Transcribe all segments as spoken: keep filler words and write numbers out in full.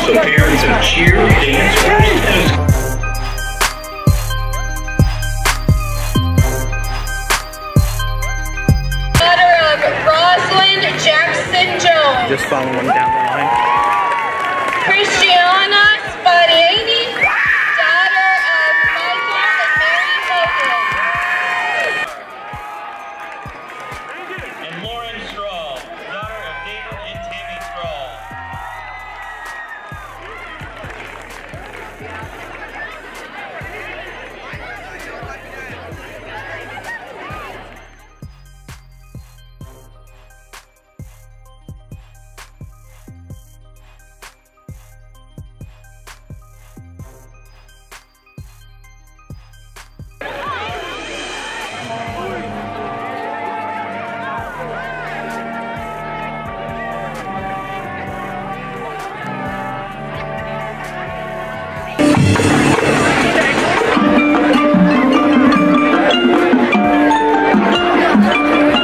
So parents of cheer, dancers, and just follow one down the line. Christiana Spartans, daughter of Michael and Mary Hogan. And Lauren Strahl, daughter of David and Tammy Strahl.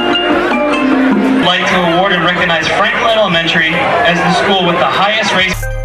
Like to award and recognize Franklin Elementary as the school with the highest race.